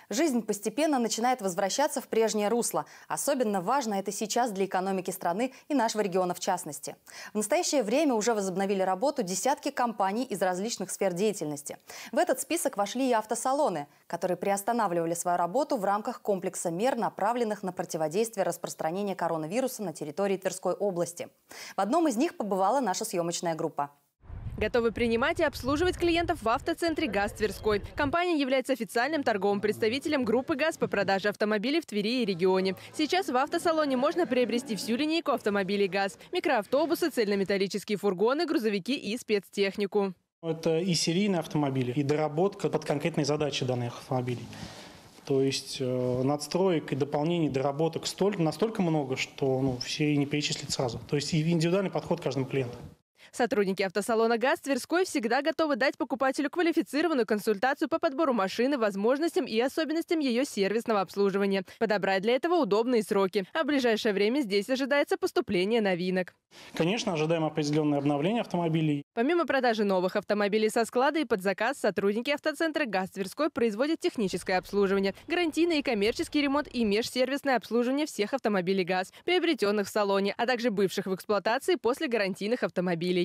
Жизнь постепенно начинает возвращаться в прежнее русло. Особенно важно это сейчас для экономики страны и нашего региона в частности. В настоящее время уже возобновили работу десятки компаний из различных сфер деятельности. В этот список вошли и автосалоны, которые приостанавливали свою работу в рамках комплекса мер, направленных на противодействие распространению коронавируса на территории Тверской области. В одном из них побывала наша съемочная группа. Готовы принимать и обслуживать клиентов в автоцентре «ГАЗ Тверской». Компания является официальным торговым представителем группы «ГАЗ» по продаже автомобилей в Твери и регионе. Сейчас в автосалоне можно приобрести всю линейку автомобилей «ГАЗ». Микроавтобусы, цельнометаллические фургоны, грузовики и спецтехнику. Это и серийные автомобили, и доработка под конкретные задачи данных автомобилей. То есть надстроек и дополнений, доработок настолько много, что все и не перечислить сразу. То есть и индивидуальный подход к каждому клиенту. Сотрудники автосалона «ГАЗ Тверской» всегда готовы дать покупателю квалифицированную консультацию по подбору машины, возможностям и особенностям ее сервисного обслуживания. Подобрать для этого удобные сроки. А в ближайшее время здесь ожидается поступление новинок. Конечно, ожидаем определенное обновление автомобилей. Помимо продажи новых автомобилей со склада и под заказ, сотрудники автоцентра «ГАЗ Тверской» производят техническое обслуживание, гарантийный и коммерческий ремонт и межсервисное обслуживание всех автомобилей «ГАЗ», приобретенных в салоне, а также бывших в эксплуатации после гарантийных автомобилей.